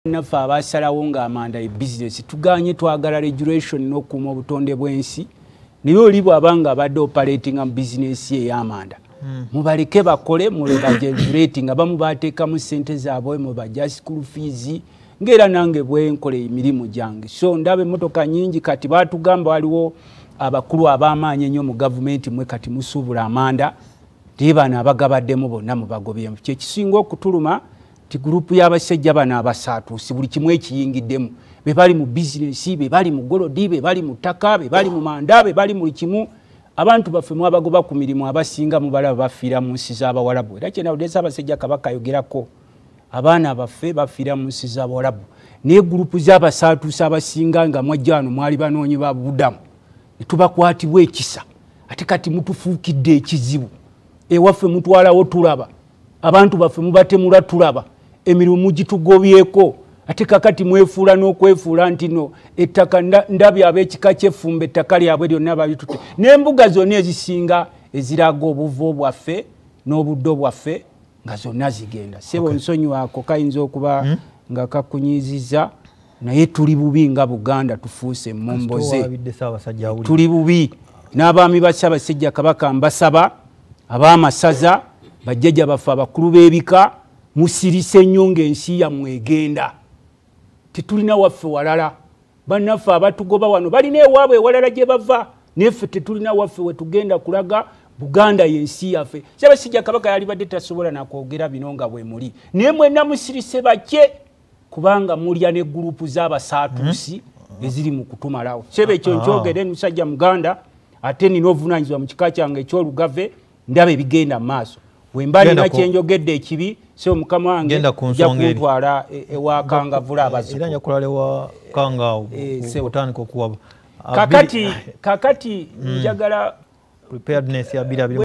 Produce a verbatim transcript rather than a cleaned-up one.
Nafa abasalawo nga amanda e business tuganye twagala regulation n'okuuma obutonde bw'ensi niyo oli bw'abanga abadde operating a business ye y'amanda mm. mubaleke bakole mulebaje nga bamu bateekamu ssente zaabwe mu bajja school fees ngera nange bwenkole emirimu gyange so ndabe emmotoka nyingi kati batugamba waliwo abakulu ab'amaanyi ennyo mu gavumenti mwe kati musuubula amanda tibana abagabaddemu bonna mu bagobye kye kisinga okutuluma ti group y'abasajja bana abasatu si buli kimwe ekiyingiddemu be bali mu business be bali mu golodi be bali mu ttaka be bali mu manda be bali mu kimu abantu baffe mu abagoba ku mirimu abasinga mu balaba bafiira mu nsi z'abawalabu era kyena odesa abasajja kabaka ayogerako abaana baffe bafiira mu nsi z'abawalabu ne group z'abasatu abasinga nga mwajjano mwali banoonyi ba budamu tubakwatibwa ekisa ate kati mutufuukidde ekizibu ewaffe mutwalawo tulaba abantu baffe mubatemula tulaba emirimu mugitugobyeko ate kakati mwefuula n'okwefuula nti no ettaka ndabya ab'ekika ky'effumba ettaka lyabwe lyonna babitute n'embuga zonna ezisinga eziraga obuvo bwaffe n'obuddo bwaffe nga zonna zigenda sebo okay. nsonyiwako kayinza okuba hmm? nga kakunyiiziza naye tuli bubi nga Buganda tufuuse mmomboze tuli bubi n'abaami ba Ssaabasajja Kabaka mbasaba ab'amasaza bajjaja baffe abakulu b'ebika musirise nnyo ng'ensi yammwe egenda tetulina waffe walala bannaffe abatugoba wano balina ewaabwe ewalala gye bava neffe tetulina waffe we tugenda kulaga Buganda y'ensi yaffe Ssaabasajja Kabaka yali badde tasobola nakwogera bino nga bwe muli naye mwenna musirise bake kubanga mulya ne gurupu z'abasaatuusi mm. eziri mu kutumalawo sebe ekyo nkyogere musajja Muganda ate nina obuvunaanyizibwa mu kika kyange ekyolugave ndaba ebigenda mu maaso wembali na kyenjogedde ekibi so mukama wange ja kuntwala ewakangavula abaziku era nyakulale wa kanga utandika okuwaba kakati kakati njagala preparedness ya bila